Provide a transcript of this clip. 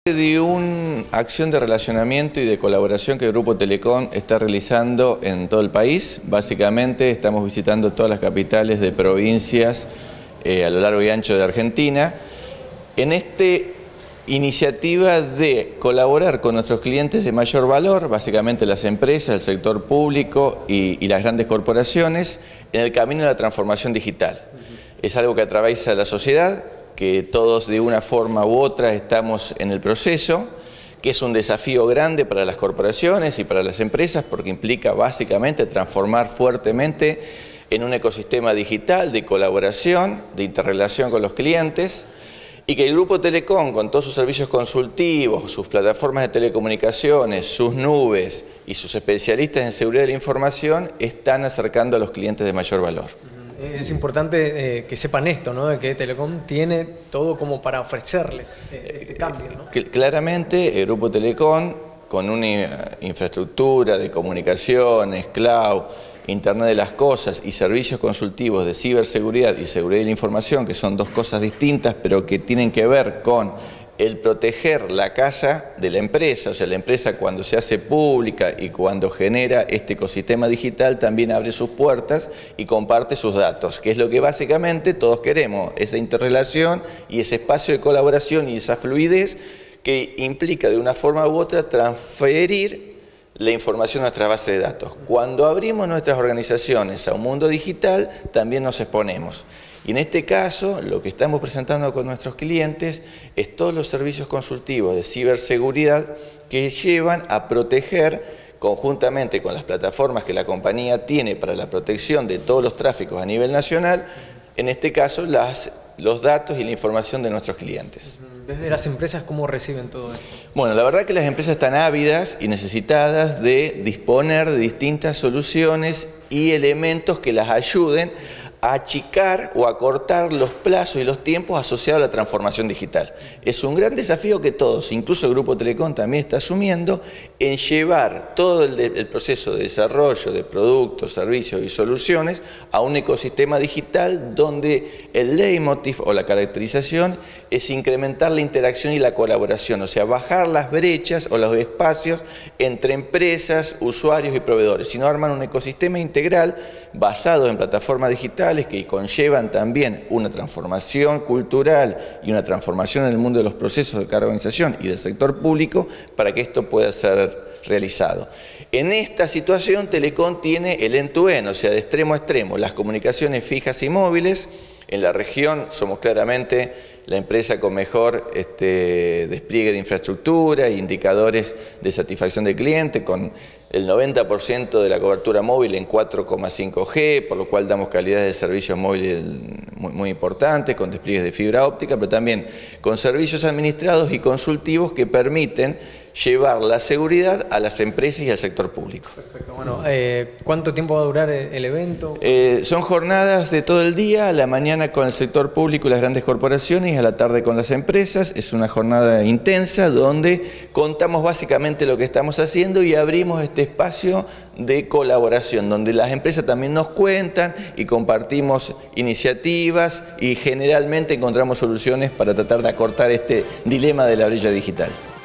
De una acción de relacionamiento y de colaboración que el Grupo Telecom está realizando en todo el país. Básicamente estamos visitando todas las capitales de provincias a lo largo y ancho de Argentina. En esta iniciativa de colaborar con nuestros clientes de mayor valor, básicamente las empresas, el sector público y las grandes corporaciones, en el camino de la transformación digital. Es algo que atraviesa la sociedad, que todos de una forma u otra estamos en el proceso, que es un desafío grande para las corporaciones y para las empresas porque implica básicamente transformar fuertemente en un ecosistema digital de colaboración, de interrelación con los clientes, y que el Grupo Telecom, con todos sus servicios consultivos, sus plataformas de telecomunicaciones, sus nubes y sus especialistas en seguridad de la información, están acercando a los clientes de mayor valor. Es importante que sepan esto, ¿no? De que Telecom tiene todo como para ofrecerles este cambio, ¿no? Claramente, el Grupo Telecom, con una infraestructura de comunicaciones, cloud, Internet de las cosas y servicios consultivos de ciberseguridad y seguridad de la información, que son dos cosas distintas, pero que tienen que ver con el proteger la casa de la empresa, o sea, la empresa cuando se hace pública y cuando genera este ecosistema digital también abre sus puertas y comparte sus datos, que es lo que básicamente todos queremos, esa interrelación y ese espacio de colaboración y esa fluidez que implica de una forma u otra transferir la información a nuestra base de datos. Cuando abrimos nuestras organizaciones a un mundo digital, también nos exponemos. Y en este caso, lo que estamos presentando con nuestros clientes es todos los servicios consultivos de ciberseguridad que llevan a proteger, conjuntamente con las plataformas que la compañía tiene para la protección de todos los tráficos a nivel nacional, en este caso los datos y la información de nuestros clientes. Desde las empresas, ¿cómo reciben todo esto? Bueno, la verdad que las empresas están ávidas y necesitadas de disponer de distintas soluciones y elementos que las ayuden a achicar o acortar los plazos y los tiempos asociados a la transformación digital. Es un gran desafío que todos, incluso el Grupo Telecom también está asumiendo, en llevar todo el proceso de desarrollo de productos, servicios y soluciones a un ecosistema digital donde el leitmotiv o la caracterización es incrementar la interacción y la colaboración, o sea, bajar las brechas o los espacios entre empresas, usuarios y proveedores, sino armar un ecosistema integral basado en plataformas digitales que conllevan también una transformación cultural y una transformación en el mundo de los procesos de cada organización y del sector público para que esto pueda ser realizado. En esta situación, Telecom tiene el end-to-end, o sea, de extremo a extremo, las comunicaciones fijas y móviles. En la región somos claramente la empresa con mejor despliegue de infraestructura e indicadores de satisfacción del cliente, con el 90% de la cobertura móvil en 4,5G, por lo cual damos calidades de servicios móviles muy importantes, con despliegues de fibra óptica, pero también con servicios administrados y consultivos que permiten llevar la seguridad a las empresas y al sector público. Perfecto. Bueno, ¿cuánto tiempo va a durar el evento? Son jornadas de todo el día, a la mañana con el sector público y las grandes corporaciones y a la tarde con las empresas. Es una jornada intensa donde contamos básicamente lo que estamos haciendo y abrimos este espacio de colaboración, donde las empresas también nos cuentan y compartimos iniciativas y generalmente encontramos soluciones para tratar de acortar este dilema de la brecha digital.